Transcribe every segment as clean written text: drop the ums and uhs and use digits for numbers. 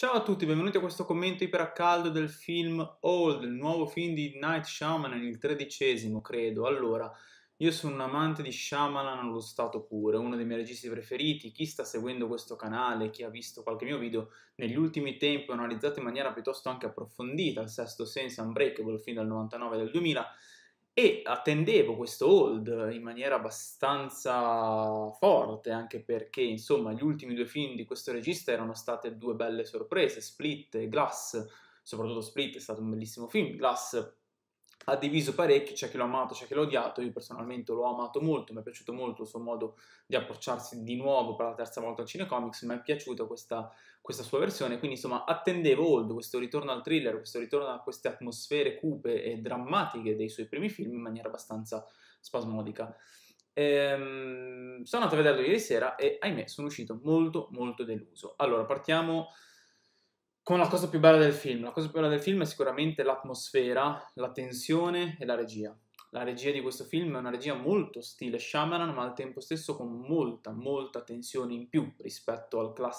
Ciao a tutti, benvenuti a questo commento iper a caldo del film Old, il nuovo film di Night Shyamalan, il 13°, credo. Allora, io sono un amante di Shyamalan allo stato puro, è uno dei miei registi preferiti. Chi sta seguendo questo canale, chi ha visto qualche mio video, negli ultimi tempi ho analizzato in maniera piuttosto anche approfondita il Sesto Sense, Unbreakable, il film del 99 e del 2000, e attendevo questo hold in maniera abbastanza forte, anche perché, insomma, gli ultimi due film di questo regista erano state due belle sorprese, Split e Glass. Soprattutto Split è stato un bellissimo film, Glass ha diviso parecchio, c'è chi l'ha amato, c'è chi l'ha odiato. Io personalmente l'ho amato molto, mi è piaciuto molto il suo modo di approcciarsi di nuovo per la terza volta al cinecomics, mi è piaciuta questa sua versione, quindi insomma attendevo Old, questo ritorno al thriller, questo ritorno a queste atmosfere cupe e drammatiche dei suoi primi film in maniera abbastanza spasmodica. Sono andato a vederlo ieri sera e ahimè sono uscito molto molto deluso. Allora partiamo con la cosa più bella del film. La cosa più bella del film è sicuramente l'atmosfera, la tensione e la regia. La regia di questo film è una regia molto stile Shyamalan, ma al tempo stesso con molta, molta tensione in più rispetto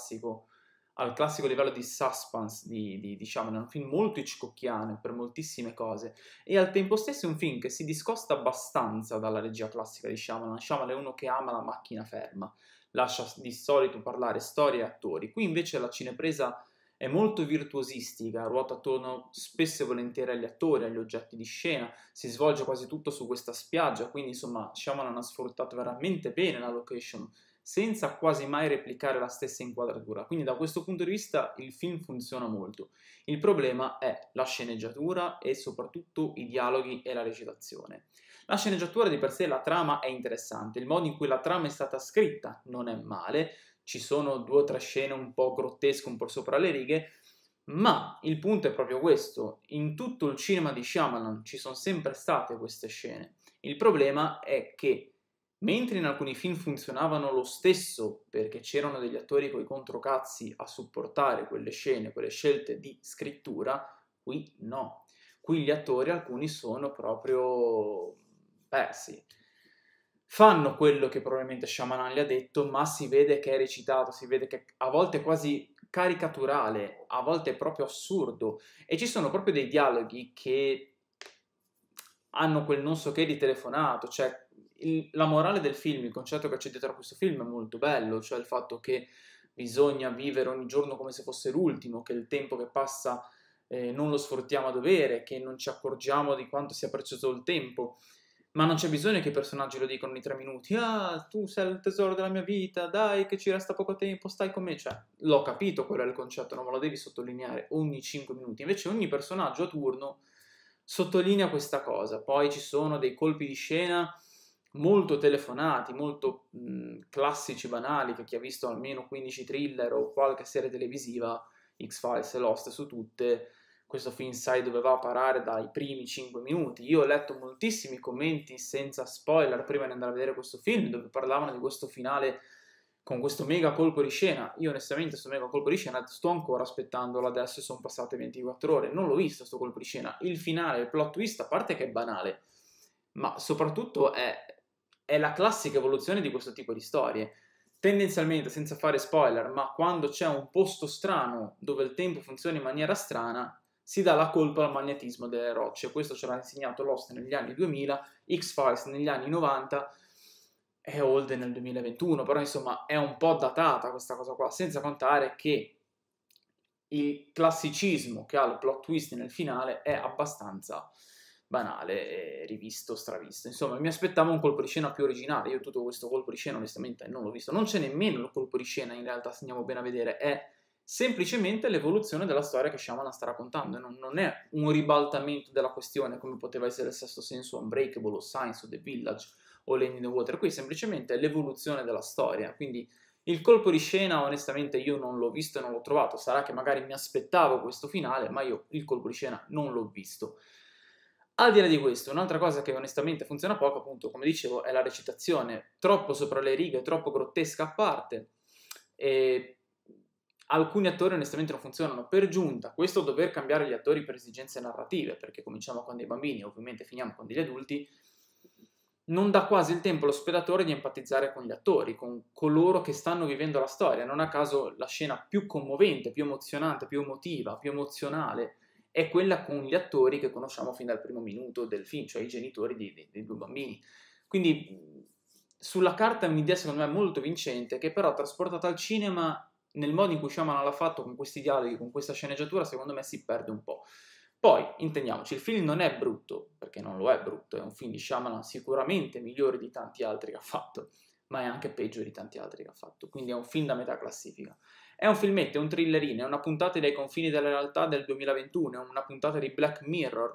al classico livello di suspense di Shyamalan. È un film molto hitchcockiano per moltissime cose e al tempo stesso è un film che si discosta abbastanza dalla regia classica di Shyamalan. Shyamalan è uno che ama la macchina ferma, lascia di solito parlare storie e attori. Qui invece la cinepresa è molto virtuosistica, ruota attorno spesso e volentieri agli attori, agli oggetti di scena, si svolge quasi tutto su questa spiaggia, quindi insomma Shyamalan ha sfruttato veramente bene la location, senza quasi mai replicare la stessa inquadratura, quindi da questo punto di vista il film funziona molto. Il problema è la sceneggiatura e soprattutto i dialoghi e la recitazione. La sceneggiatura di per sé, la trama è interessante, il modo in cui la trama è stata scritta non è male, ci sono due o tre scene un po' grottesche, un po' sopra le righe, ma il punto è proprio questo: in tutto il cinema di Shyamalan ci sono sempre state queste scene. Il problema è che, mentre in alcuni film funzionavano lo stesso, perché c'erano degli attori coi controcazzi a supportare quelle scene, quelle scelte di scrittura, qui no. Qui gli attori, alcuni, sono proprio persi. Fanno quello che probabilmente Shyamalan gli ha detto, ma si vede che è recitato, si vede che a volte è quasi caricaturale, a volte è proprio assurdo, e ci sono proprio dei dialoghi che hanno quel non so che di telefonato, cioè la morale del film, il concetto che c'è dietro a questo film è molto bello, cioè il fatto che bisogna vivere ogni giorno come se fosse l'ultimo, che il tempo che passa non lo sfruttiamo a dovere, che non ci accorgiamo di quanto sia prezioso il tempo, ma non c'è bisogno che i personaggi lo dicano in 3 minuti. Ah, tu sei il tesoro della mia vita, dai che ci resta poco tempo, stai con me. Cioè, l'ho capito qual è il concetto, non me lo devi sottolineare ogni 5 minuti. Invece ogni personaggio a turno sottolinea questa cosa. Poi ci sono dei colpi di scena molto telefonati, molto classici, banali, che chi ha visto almeno 15 thriller o qualche serie televisiva, X-Files e Lost su tutte, questo film sai dove va a parare dai primi 5 minuti. Io ho letto moltissimi commenti senza spoiler prima di andare a vedere questo film, dove parlavano di questo finale con questo mega colpo di scena. Io onestamente questo mega colpo di scena sto ancora aspettandolo adesso e sono passate 24 ore, non l'ho visto questo colpo di scena. Il finale, il plot twist, a parte che è banale, ma soprattutto è la classica evoluzione di questo tipo di storie. Tendenzialmente, senza fare spoiler, ma quando c'è un posto strano dove il tempo funziona in maniera strana, si dà la colpa al magnetismo delle rocce. Questo ce l'ha insegnato Lost negli anni 2000, X-Files negli anni 90 e Old nel 2021, però insomma è un po' datata questa cosa qua, senza contare che il classicismo che ha il plot twist nel finale è abbastanza banale e rivisto, stravisto. Insomma, mi aspettavo un colpo di scena più originale. Io tutto questo colpo di scena onestamente non l'ho visto. Non c'è nemmeno il colpo di scena, in realtà, se andiamo bene a vedere, è semplicemente l'evoluzione della storia che Shyamalan sta raccontando. Non è un ribaltamento della questione come poteva essere il Sesto Senso, Unbreakable o Science o The Village o Lane in the Water. Qui semplicemente è l'evoluzione della storia, quindi il colpo di scena, onestamente, io non l'ho visto e non l'ho trovato. Sarà che magari mi aspettavo questo finale, ma io il colpo di scena non l'ho visto. Al di là di questo, un'altra cosa che onestamente funziona poco, appunto, come dicevo, è la recitazione. Troppo sopra le righe, troppo grottesca a parte. E alcuni attori onestamente non funzionano. Per giunta, questo dover cambiare gli attori per esigenze narrative, perché cominciamo con dei bambini e ovviamente finiamo con degli adulti, non dà quasi il tempo allo spettatore di empatizzare con gli attori, con coloro che stanno vivendo la storia. Non a caso la scena più commovente, più emozionante, più emotiva, più emozionale è quella con gli attori che conosciamo fin dal primo minuto del film, cioè i genitori dei due bambini. Quindi sulla carta è un'idea secondo me molto vincente, che però trasportata al cinema nel modo in cui Shyamalan l'ha fatto, con questi dialoghi, con questa sceneggiatura, secondo me si perde un po'. Poi, intendiamoci, il film non è brutto, perché non lo è brutto, è un film di Shyamalan sicuramente migliore di tanti altri che ha fatto, ma è anche peggio di tanti altri che ha fatto, quindi è un film da metà classifica. È un filmetto, è un thrillerino, è una puntata dai confini della realtà del 2021, è una puntata di Black Mirror,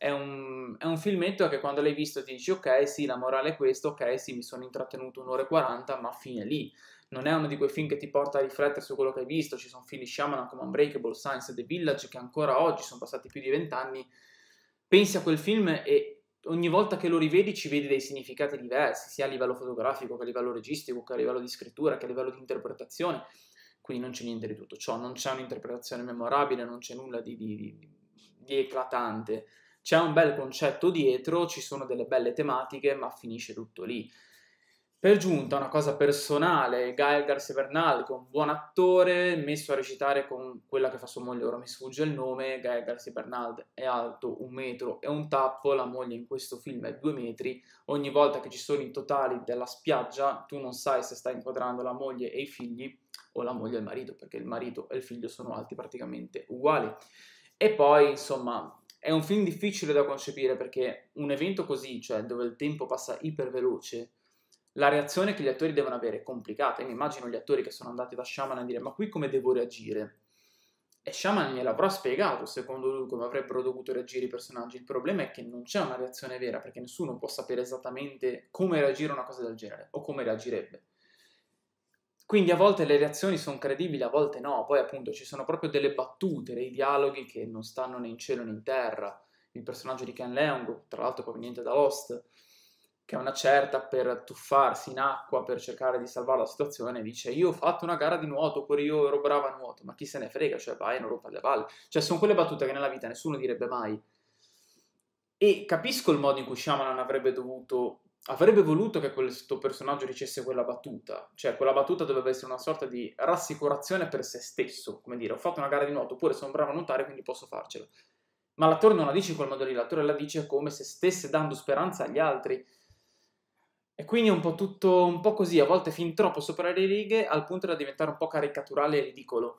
è un filmetto che quando l'hai visto ti dici ok, sì, la morale è questa, ok, sì, mi sono intrattenuto un'ora e 40, ma fine lì. Non è uno di quei film che ti porta a riflettere su quello che hai visto. Ci sono film di Shyamalan come Unbreakable, Science e The Village che ancora oggi, sono passati più di 20 anni, pensi a quel film e ogni volta che lo rivedi ci vedi dei significati diversi, sia a livello fotografico che a livello registico, che a livello di scrittura, che a livello di interpretazione. Qui non c'è niente di tutto ciò, non c'è un'interpretazione memorabile, non c'è nulla di eclatante. C'è un bel concetto dietro, ci sono delle belle tematiche, ma finisce tutto lì. Per giunta, una cosa personale, Gael García Bernal, che è un buon attore, messo a recitare con quella che fa sua moglie, ora mi sfugge il nome. Gael García Bernal è alto 1 metro e un tappo, la moglie in questo film è 2 metri. Ogni volta che ci sono i totali della spiaggia, tu non sai se stai inquadrando la moglie e i figli o la moglie e il marito, perché il marito e il figlio sono alti praticamente uguali. E poi, insomma, è un film difficile da concepire perché un evento così, cioè dove il tempo passa iperveloce, la reazione che gli attori devono avere è complicata. Io mi immagino gli attori che sono andati da Shyamalan a dire ma qui come devo reagire? E Shyamalan gliel'avrà spiegato, secondo lui, come avrebbero dovuto reagire i personaggi. Il problema è che non c'è una reazione vera, perché nessuno può sapere esattamente come reagire a una cosa del genere, o come reagirebbe. Quindi a volte le reazioni sono credibili, a volte no. Poi appunto ci sono proprio delle battute, dei dialoghi che non stanno né in cielo né in terra. Il personaggio di Ken Leung, tra l'altro proveniente da Lost, che a una certa, per tuffarsi in acqua per cercare di salvare la situazione, dice io ho fatto una gara di nuoto, oppure io ero brava a nuoto, ma chi se ne frega, cioè vai, non rompere le palle. Cioè sono quelle battute che nella vita nessuno direbbe mai. E capisco il modo in cui Shyamalan avrebbe voluto che questo personaggio dicesse quella battuta, cioè quella battuta doveva essere una sorta di rassicurazione per se stesso, come dire, ho fatto una gara di nuoto, oppure sono bravo a nuotare, quindi posso farcelo. Ma l'attore non la dice in quel modo lì, l'attore la dice come se stesse dando speranza agli altri. E quindi è un po' tutto un po' così, a volte fin troppo sopra le righe, al punto da diventare un po' caricaturale e ridicolo.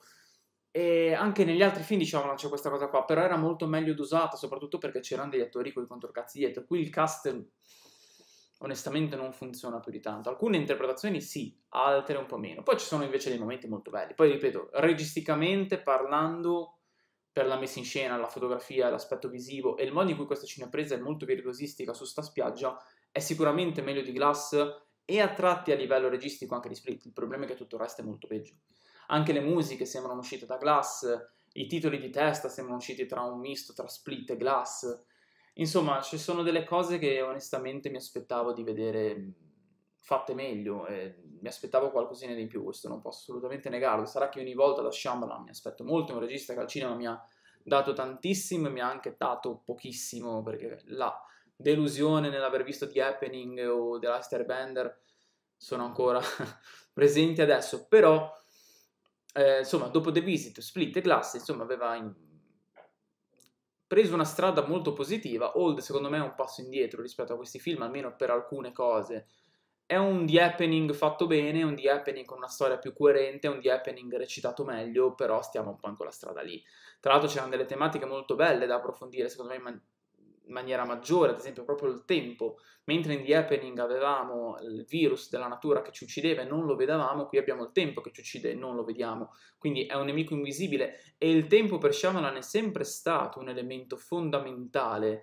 E anche negli altri film, diciamo, non c'è questa cosa qua, però era molto meglio dosata, soprattutto perché c'erano degli attori con i controcazzi dietro. Qui il cast onestamente non funziona più di tanto. Alcune interpretazioni sì, altre un po' meno. Poi ci sono invece dei momenti molto belli. Poi ripeto, registicamente parlando, per la messa in scena, la fotografia, l'aspetto visivo e il modo in cui questa cinepresa è molto virtuosistica su sta spiaggia, è sicuramente meglio di Glass e a tratti a livello registico anche di Split. Il problema è che tutto il resto è molto peggio. Anche le musiche sembrano uscite da Glass, i titoli di testa sembrano usciti tra un misto tra Split e Glass. Insomma, ci sono delle cose che onestamente mi aspettavo di vedere fatte meglio, e mi aspettavo qualcosina di più, questo non posso assolutamente negarlo. Sarà che ogni volta da Shyamalan mi aspetto molto, è un regista che al cinema mi ha dato tantissimo e mi ha anche dato pochissimo, perché la delusione nell'aver visto The Happening o The Last Airbender sono ancora presenti adesso, però insomma, dopo The Visit, Split e Glass, insomma, aveva preso una strada molto positiva. Old, secondo me, è un passo indietro rispetto a questi film, almeno per alcune cose. È un The Happening fatto bene, un The Happening con una storia più coerente, un The Happening recitato meglio, però stiamo un po' in quella strada lì. Tra l'altro c'erano delle tematiche molto belle da approfondire, secondo me, in maniera maggiore, ad esempio proprio il tempo. Mentre in The Happening avevamo il virus della natura che ci uccideva e non lo vedevamo, qui abbiamo il tempo che ci uccide e non lo vediamo. Quindi è un nemico invisibile e il tempo per Shyamalan è sempre stato un elemento fondamentale,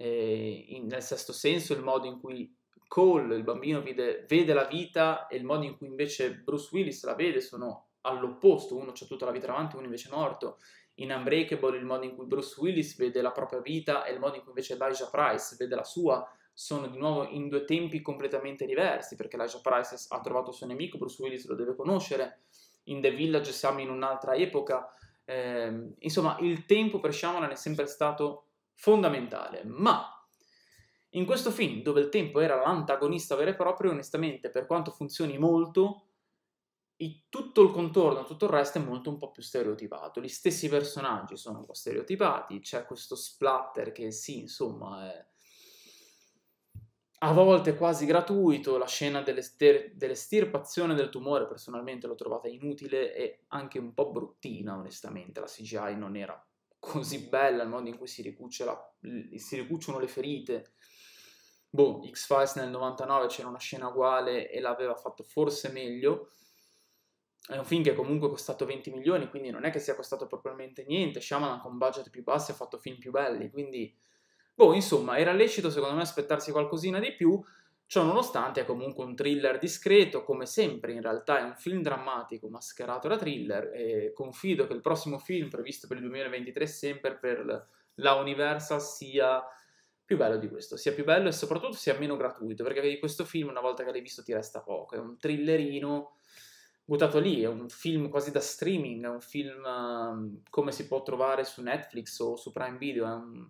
nel Sesto Senso, il modo in cui Cole, il bambino, vede la vita e il modo in cui invece Bruce Willis la vede sono all'opposto, uno c'ha tutta la vita davanti, uno invece è morto. In Unbreakable il modo in cui Bruce Willis vede la propria vita e il modo in cui invece Elijah Price vede la sua sono di nuovo in due tempi completamente diversi, perché Elijah Price ha trovato il suo nemico, Bruce Willis lo deve conoscere. In The Village siamo in un'altra epoca. Insomma, il tempo per Shyamalan è sempre stato fondamentale, ma In questo film, dove il tempo era l'antagonista vero e proprio, onestamente, per quanto funzioni molto, tutto il contorno, tutto il resto è molto un po' più stereotipato. Gli stessi personaggi sono un po' stereotipati, c'è questo splatter che sì, insomma, è a volte quasi gratuito, la scena dell'estirpazione del tumore personalmente l'ho trovata inutile e anche un po' bruttina, onestamente, la CGI non era così bella, il modo in cui si ricucciono le ferite. Boh, X-Files nel 99 c'era una scena uguale e l'aveva fatto forse meglio. È un film che comunque è costato 20 milioni, quindi non è che sia costato propriamente niente. Shyamalan con budget più bassi ha fatto film più belli, quindi boh, insomma, era lecito secondo me aspettarsi qualcosina di più. Ciò nonostante è comunque un thriller discreto, come sempre in realtà è un film drammatico mascherato da thriller e confido che il prossimo film previsto per il 2023 sempre per la Universal sia più bello di questo, sia più bello e soprattutto sia meno gratuito, perché vedi questo film una volta che l'hai visto ti resta poco, è un thrillerino buttato lì, è un film quasi da streaming, è un film come si può trovare su Netflix o su Prime Video,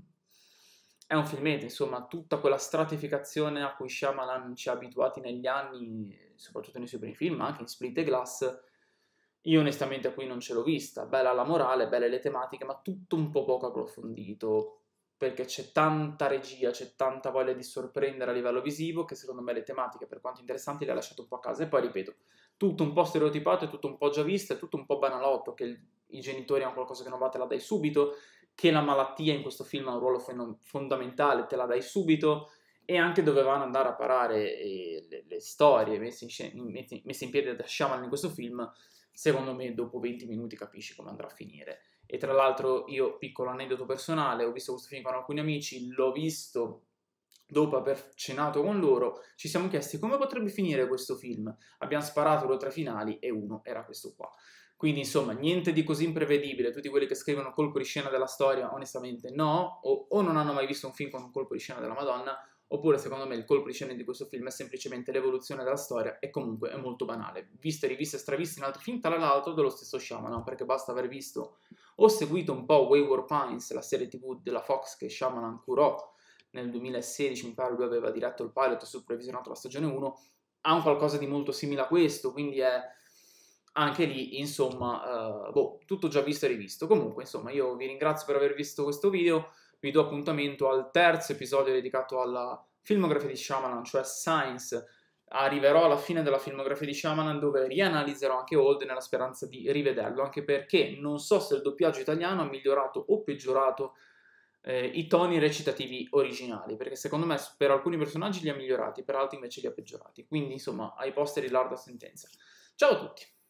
è un filmetto, insomma, tutta quella stratificazione a cui Shyamalan ci ha abituati negli anni, soprattutto nei suoi primi film, ma anche in Split e Glass, io onestamente qui non ce l'ho vista. Bella la morale, belle le tematiche, ma tutto un po' poco approfondito, perché c'è tanta regia, c'è tanta voglia di sorprendere a livello visivo, che secondo me le tematiche, per quanto interessanti, le ha lasciato un po' a casa. E poi, ripeto, tutto un po' stereotipato, è tutto un po' già visto, è tutto un po' banalotto, che i genitori hanno qualcosa che non va, te la dai subito, che la malattia in questo film ha un ruolo fondamentale, te la dai subito, e anche dove vanno ad andare a parare le storie messe in piedi da Shyamalan in questo film, secondo me dopo 20 minuti capisci come andrà a finire. E tra l'altro io, piccolo aneddoto personale, ho visto questo film con alcuni amici, l'ho visto dopo aver cenato con loro, ci siamo chiesti come potrebbe finire questo film. Abbiamo sparato 2 o 3 finali e uno era questo qua. Quindi insomma, niente di così imprevedibile. Tutti quelli che scrivono colpo di scena della storia, onestamente no, o non hanno mai visto un film con un colpo di scena della Madonna, oppure secondo me il colpo di scena di questo film è semplicemente l'evoluzione della storia e comunque è molto banale. Viste, riviste e straviste in altri film, tra l'altro dello stesso Shyamalan, perché basta aver visto o seguito un po' Wayward Pines, la serie TV della Fox che Shyamalan curò nel 2016, mi pare lui aveva diretto il pilot e supervisionato la stagione 1, ha un qualcosa di molto simile a questo, quindi è anche lì, insomma, boh, tutto già visto e rivisto. Comunque, insomma, io vi ringrazio per aver visto questo video, vi do appuntamento al terzo episodio dedicato alla filmografia di Shyamalan, cioè Science. Arriverò alla fine della filmografia di Shyamalan dove rianalizzerò anche Old nella speranza di rivederlo, anche perché non so se il doppiaggio italiano ha migliorato o peggiorato i toni recitativi originali, perché secondo me per alcuni personaggi li ha migliorati, per altri invece li ha peggiorati. Quindi, insomma, ai posteri l'ardua sentenza. Ciao a tutti!